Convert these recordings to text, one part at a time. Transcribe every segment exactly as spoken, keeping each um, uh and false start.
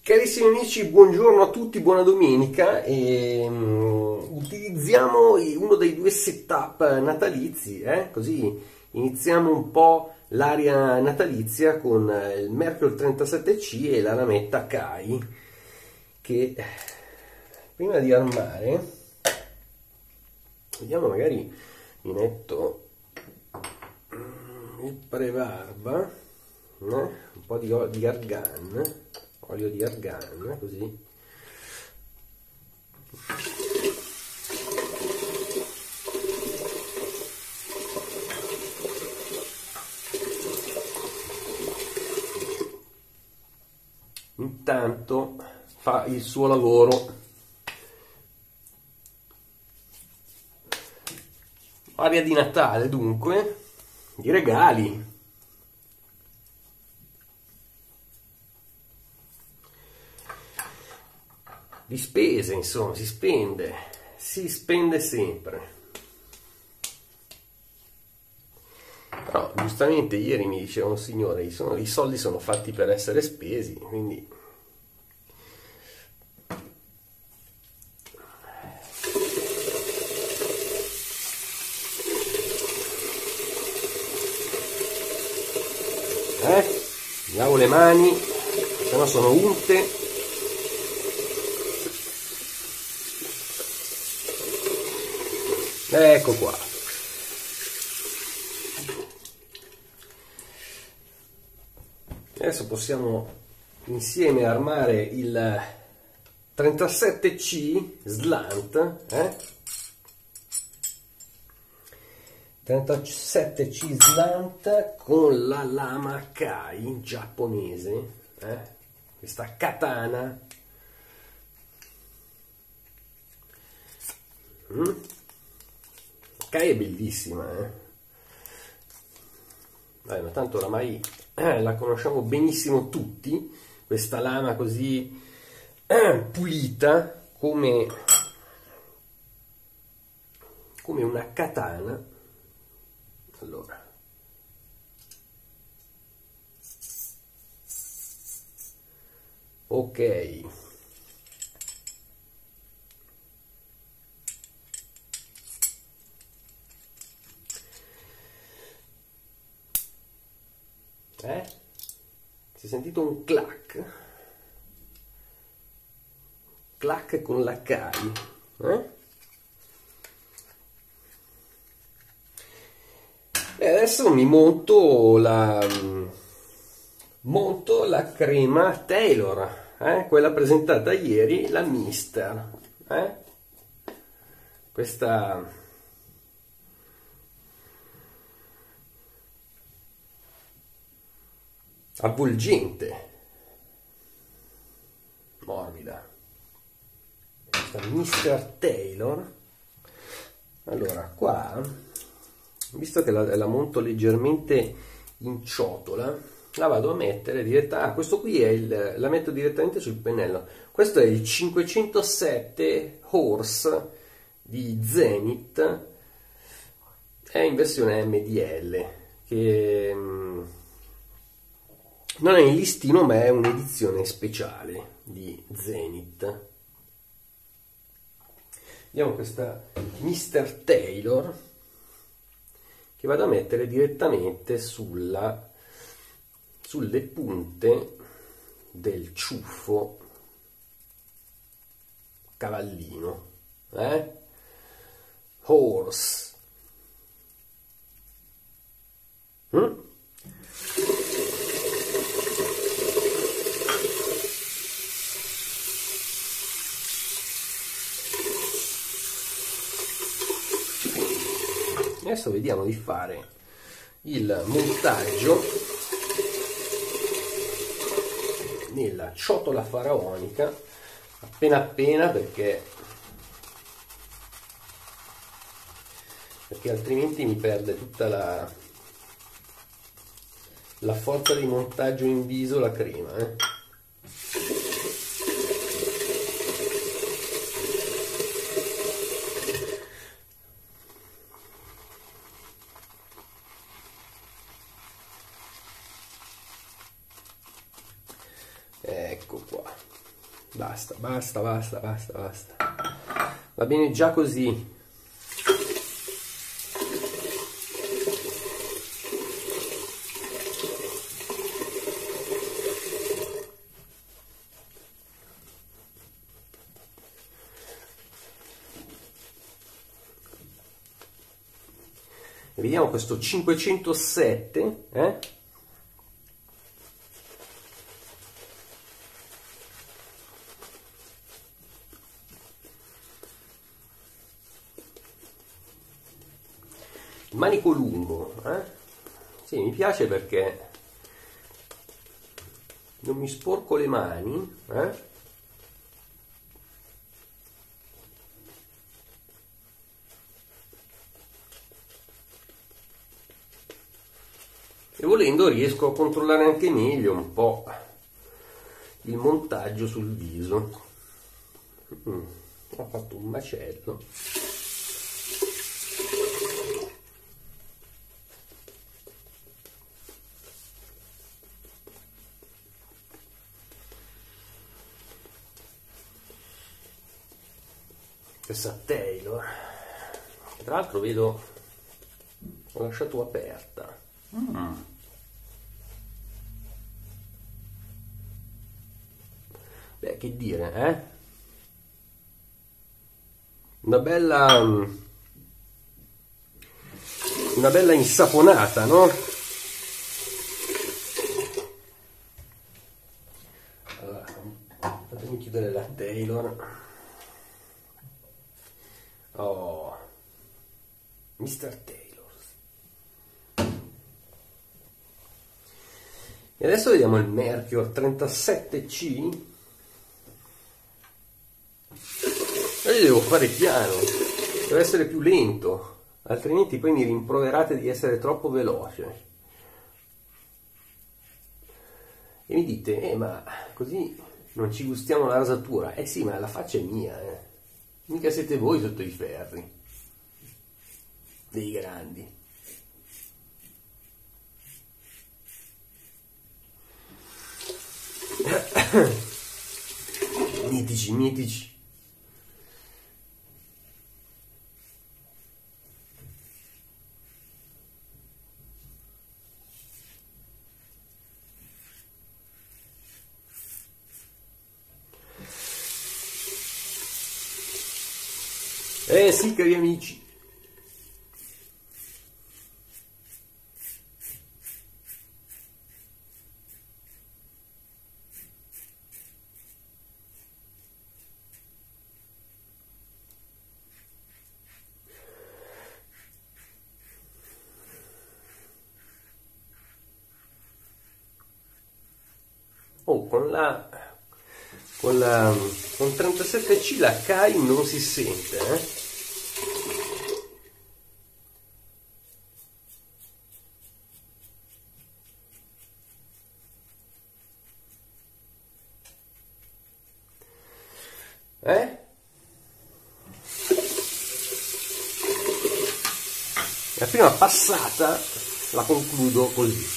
Carissimi amici, buongiorno a tutti, buona domenica. E, um, utilizziamo uno dei due setup natalizi, eh? Così iniziamo un po' l'area natalizia con il Mercury trentasette C e la lametta Kai, che prima di armare, vediamo, magari mi metto il prebarba, eh? Un po' di, di argan, olio di argan, così. Intanto fa il suo lavoro. Aria di Natale, dunque, di regali. Di spese, insomma, si spende, si spende sempre. Però giustamente ieri mi diceva un signore, sono, i soldi sono fatti per essere spesi, quindi eh? Mi lavo le mani, se no sono unte. Ecco qua. Adesso possiamo insieme armare il trentasette C Slant, eh? trentasette C Slant con la lama Kai giapponese, eh? Questa katana. Mm? Kai è bellissima, eh? Dai, ma tanto oramai eh, la conosciamo benissimo tutti, questa lama così eh, pulita come, come una katana. Allora, ok. Eh? Si è sentito un clac? Clac con la Kai, eh? E adesso mi monto la monto la crema Taylor, eh? Quella presentata ieri, la Mister, eh? Questa avvolgente, morbida, questa Mister Taylor. Allora, qua, visto che la, la monto leggermente in ciotola, la vado a mettere diretta. Ah, questo qui è il, la metto direttamente sul pennello. Questo è il cinquecentosette Horse di Zenith, è in versione M D L, che non è in listino ma è un'edizione speciale di Zenith. Vediamo questa Mister Taylor che vado a mettere direttamente sulla, sulle punte del ciuffo cavallino, eh? Horse. Mm? Adesso vediamo di fare il montaggio nella ciotola faraonica appena appena, perché perché altrimenti mi perde tutta la la forza di montaggio in viso la crema, eh? Ecco qua. basta, basta, basta, basta, basta. Va bene già così. E vediamo questo cinquecentosette, eh? Manico lungo, eh? Sì, mi piace perché non mi sporco le mani, eh? E volendo riesco a controllare anche meglio un po' il montaggio sul viso. Mm, ho fatto un macello. Questa Taylor, tra l'altro vedo ho lasciato aperta. Mm. Beh, che dire, eh? Una bella una bella insaponata, no? Allora, fatemi chiudere la Taylor. Oh, mister Taylor. E adesso vediamo il Mercure trentasette C. Io devo fare piano, devo essere più lento, altrimenti poi mi rimproverate di essere troppo veloce. E mi dite, eh ma così non ci gustiamo la rasatura. Eh sì, ma la faccia è mia, eh. Mica siete voi sotto i ferri, dei grandi. Mitici, mitici. Eh sì, cari amici. Oh, con la con la con trentasette C la Kai non si sente, eh? Eh? La prima passata la concludo così.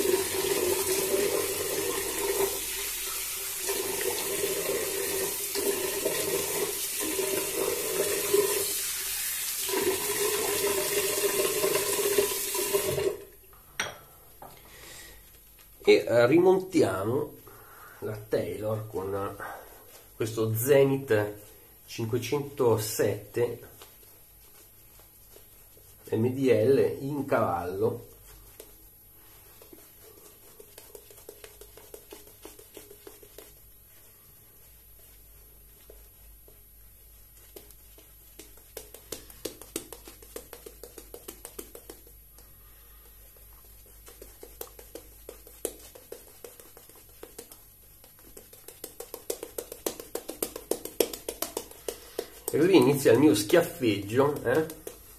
E rimontiamo la Taylor con questo Zenith cinquecentosette M D L in cavallo. E così inizia il mio schiaffeggio, eh?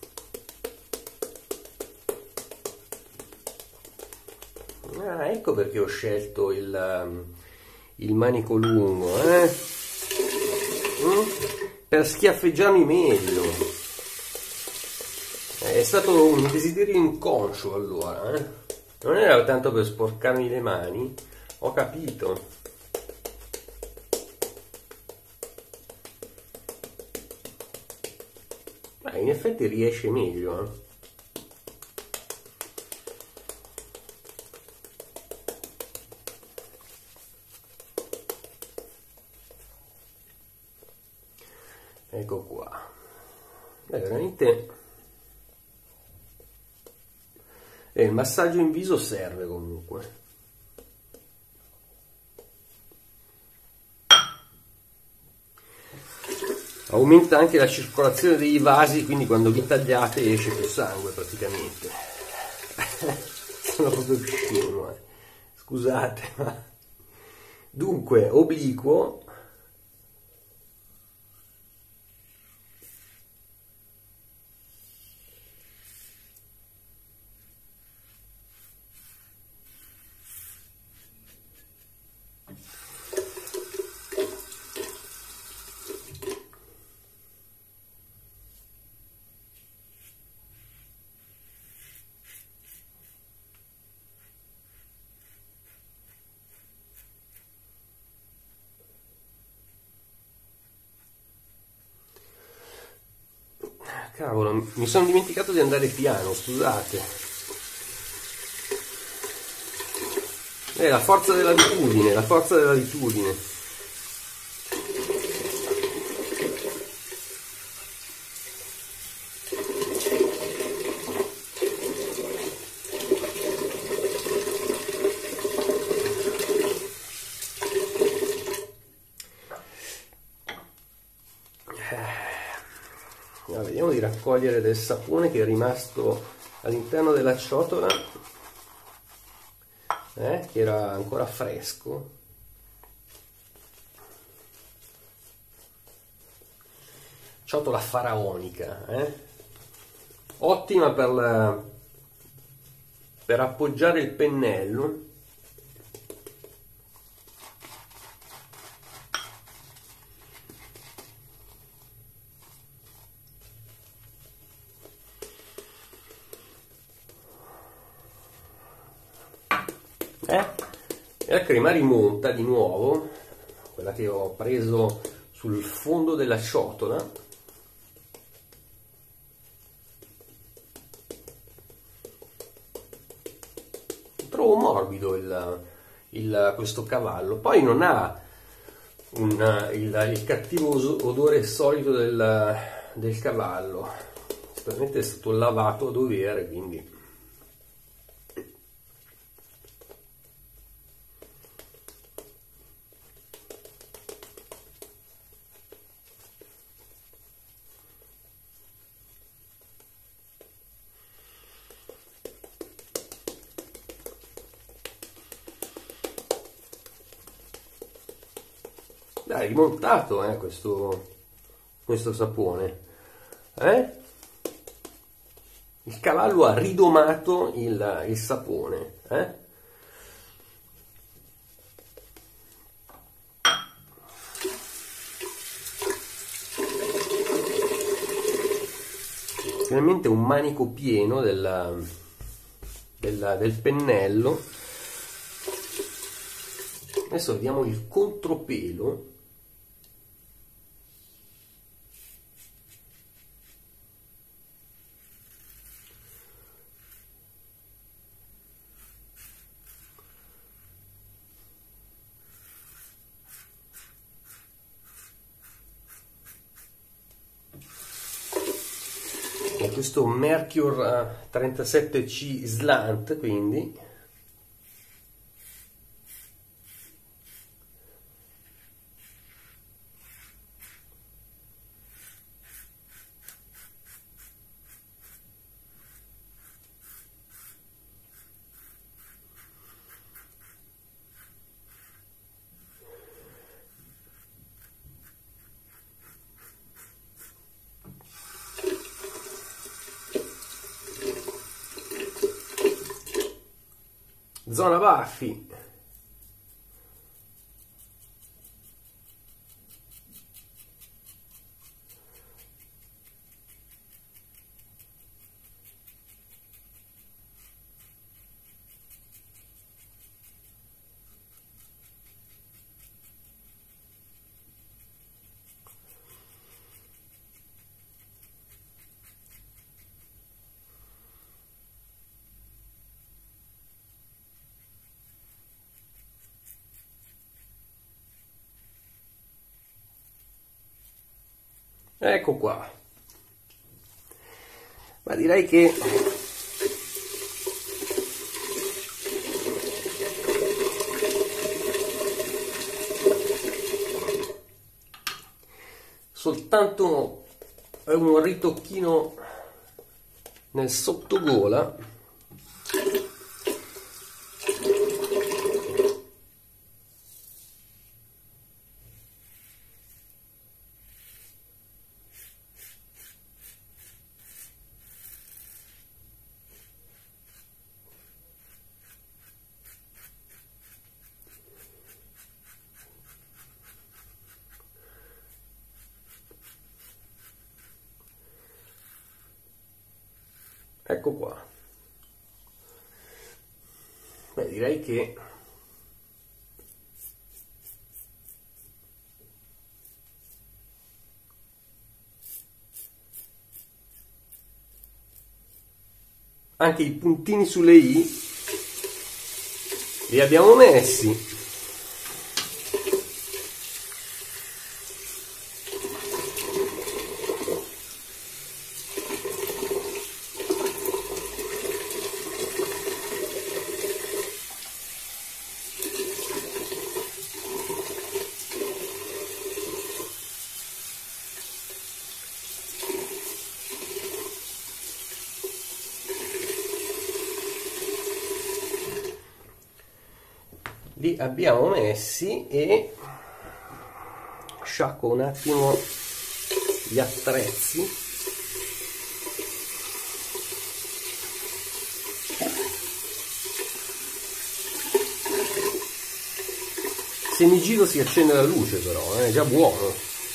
Ah, ecco perché ho scelto il, il manico lungo, eh? Mm? Per schiaffeggiarmi meglio. È stato un desiderio inconscio, allora, eh? Non era tanto per sporcarmi le mani, ho capito. Eh, in effetti riesce meglio, eh. Ecco qua. È veramente... E il massaggio in viso serve comunque. Aumenta anche la circolazione dei vasi, quindi quando vi tagliate esce più sangue praticamente. Sono proprio scemo, eh. Scusate, ma... Dunque, obliquo. Cavolo, mi sono dimenticato di andare piano, scusate. Eh, la forza dell'abitudine, la forza dell'abitudine. Vediamo di raccogliere del sapone che è rimasto all'interno della ciotola, eh, che era ancora fresco. Ciotola faraonica, eh? Ottima per, la, per appoggiare il pennello. Eh? E la crema rimonta di nuovo, quella che ho preso sul fondo della ciotola. Trovo morbido il, il, questo cavallo, poi non ha un, il, il cattivo odore solito del, del cavallo, sicuramente è stato lavato a dovere, quindi... Dai, rimontato eh, questo, questo sapone. Eh? Il cavallo ha ridomato il, il sapone. Eh? Finalmente un manico pieno della, della, del pennello. Adesso vediamo il contropelo. Questo Mercure trentasette C Slant, quindi zona baffi. Ecco qua. Ma direi che soltanto un ritocchino nel sottogola ecco qua. Beh, direi che anche i puntini sulle i li abbiamo messi. Li abbiamo messi e sciacquo un attimo gli attrezzi. Se mi giro si accende la luce, però è già buono.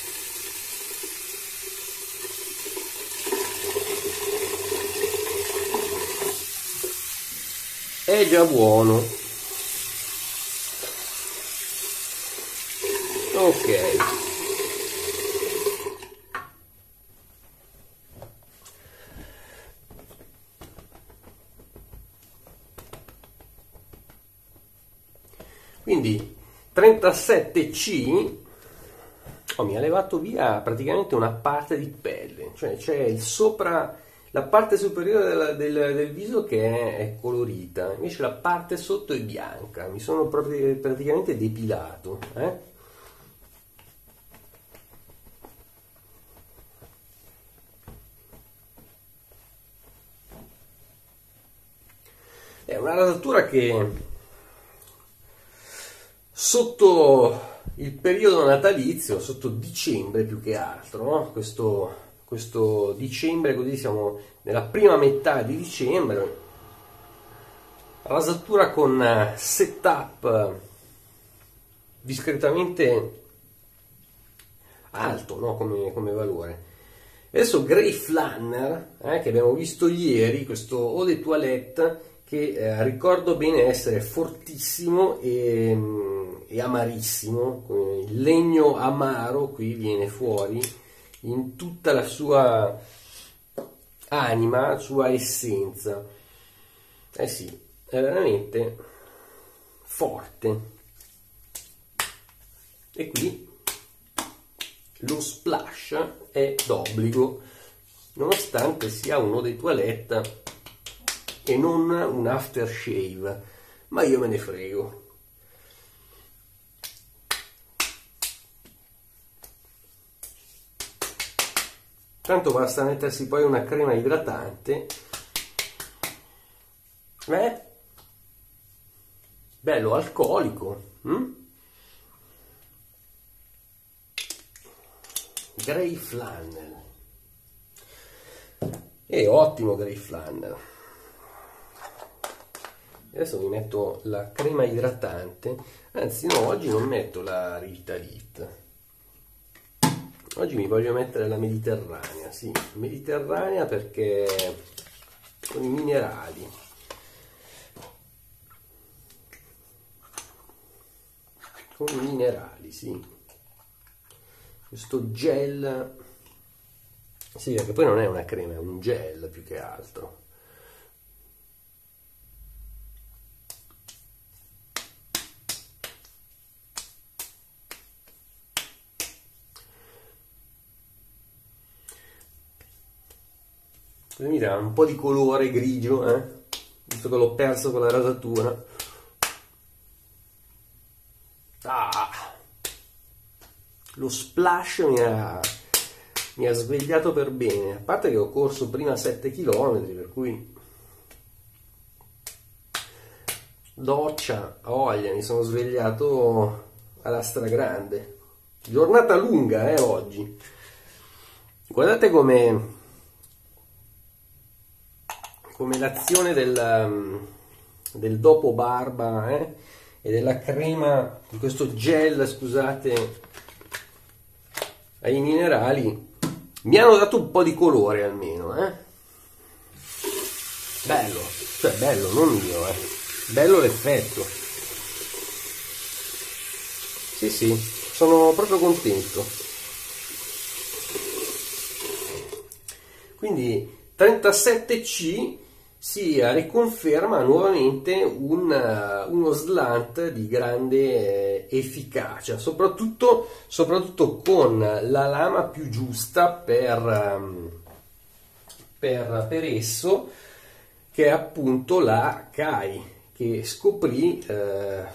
È già buono. Ok, quindi trentasette C oh, mi ha levato via praticamente una parte di pelle, cioè c'è il sopra, la parte superiore del, del, del viso che è, è colorita, invece la parte sotto è bianca, mi sono proprio praticamente depilato, eh? È una rasatura che sotto il periodo natalizio, sotto dicembre più che altro, no? questo, questo dicembre, così siamo nella prima metà di dicembre, rasatura con setup discretamente alto, no? come, come valore. Adesso Grey Flanner, eh, che abbiamo visto ieri, questo eau de toilette che eh, ricordo bene essere fortissimo e, e amarissimo, il legno amaro qui viene fuori in tutta la sua anima, la sua essenza. Eh sì, è veramente forte. E qui lo splash è d'obbligo, nonostante sia uno dei toilette e non un aftershave, ma io me ne frego. Tanto basta mettersi poi una crema idratante. Eh? Bello alcolico. Hm? Grey Flannel. E ottimo Grey Flannel. Adesso mi metto la crema idratante, anzi no, oggi non metto la Ritalit, oggi mi voglio mettere la Mediterranea, sì, Mediterranea perché con i minerali, con i minerali, sì, questo gel, sì, perché poi non è una crema, è un gel più che altro. mi dà un po' di colore grigio, eh? Visto che l'ho perso con la rasatura. Ah, lo splash mi ha, mi ha svegliato per bene, a parte che ho corso prima sette chilometri, per cui doccia, voglia, mi sono svegliato alla stragrande. Giornata lunga, eh, oggi. Guardate come come l'azione del, del dopo barba, eh, e della crema, di questo gel, scusate, ai minerali, mi hanno dato un po' di colore almeno, eh. Bello, cioè bello, non io, eh. Bello l'effetto. Sì, sì, sono proprio contento. Quindi trentasette C si riconferma nuovamente un, uno slant di grande eh, efficacia, soprattutto, soprattutto con la lama più giusta per, um, per, per esso, che è appunto la Kai, che scoprì eh,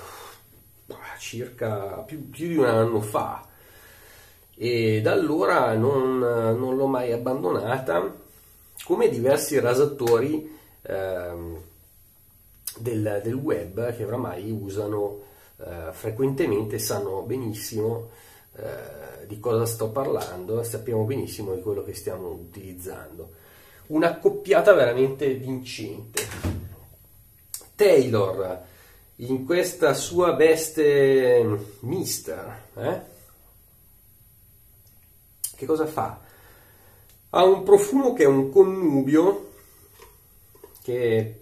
circa più, più di un anno fa, e da allora non, non l'ho mai abbandonata, come diversi rasatori ehm, del, del web che oramai usano eh, frequentemente, sanno benissimo eh, di cosa sto parlando, sappiamo benissimo di quello che stiamo utilizzando. Una coppiata veramente vincente. Taylor, in questa sua veste mister, eh? Che cosa fa? Ha un profumo che è un connubio, che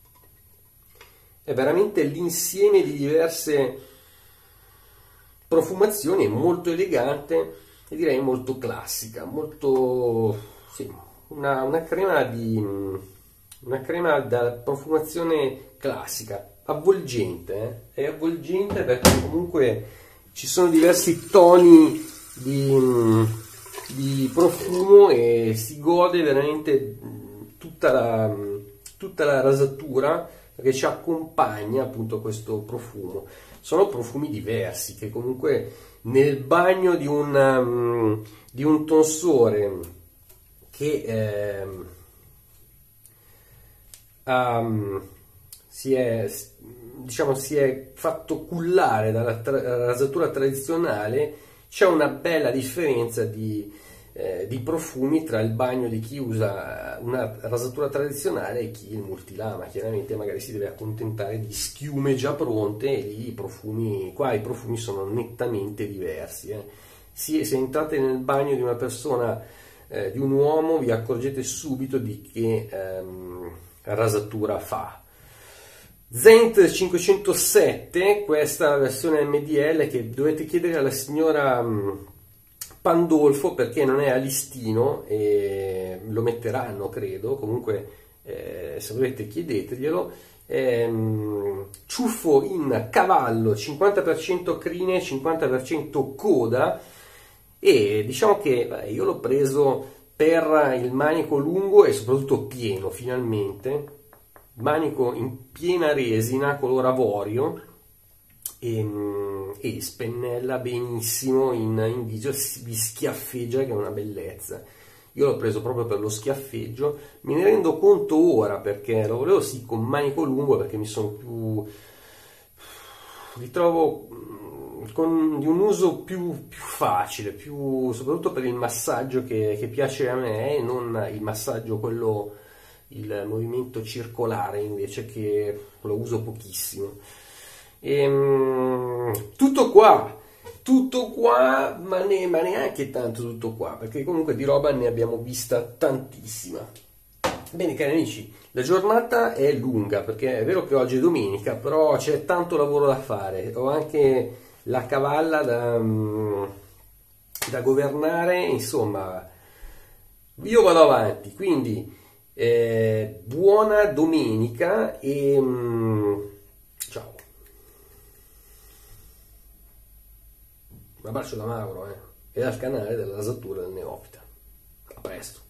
è veramente l'insieme di diverse profumazioni, è molto elegante e direi molto classica, molto, sì, una, una crema di una crema da profumazione classica, avvolgente, eh? È avvolgente perché comunque ci sono diversi toni di, di profumo e si gode veramente tutta la, tutta la rasatura, perché ci accompagna appunto questo profumo. Sono profumi diversi che comunque nel bagno di un, um, di un tonsore che eh, um, si è, diciamo, si è fatto cullare dalla tra- rasatura tradizionale, c'è una bella differenza di, eh, di profumi tra il bagno di chi usa una rasatura tradizionale e chi il multilama. Chiaramente magari si deve accontentare di schiume già pronte e lì i profumi, qua i profumi sono nettamente diversi. Eh. Se, se entrate nel bagno di una persona, eh, di un uomo, vi accorgete subito di che ehm, rasatura fa. Zent cinquecentosette, questa versione M D L che dovete chiedere alla signora Pandolfo perché non è a listino e lo metteranno, credo. Comunque eh, se volete chiedeteglielo. Ehm, ciuffo in cavallo, cinquanta per cento crine, cinquanta per cento coda, e diciamo che beh, io l'ho preso per il manico lungo e soprattutto pieno, finalmente. Manico in piena resina, color avorio, e, e spennella benissimo in, in viso, vi schiaffeggia, che è una bellezza. Io l'ho preso proprio per lo schiaffeggio, me ne rendo conto ora perché lo volevo sì con manico lungo, perché mi sono più, li trovo con di un uso più, più facile, più, soprattutto per il massaggio che, che piace a me, e non il massaggio quello, il movimento circolare invece, che lo uso pochissimo. E, tutto qua, tutto qua, ma, ne, ma neanche tanto tutto qua, perché comunque di roba ne abbiamo vista tantissima. Bene cari amici, la giornata è lunga, perché è vero che oggi è domenica, però c'è tanto lavoro da fare, ho anche la cavalla da, da governare, insomma io vado avanti, quindi Eh, buona domenica e mm, ciao. Un abbraccio da Mauro eh, e dal canale della Rasatura del Neofita. A presto.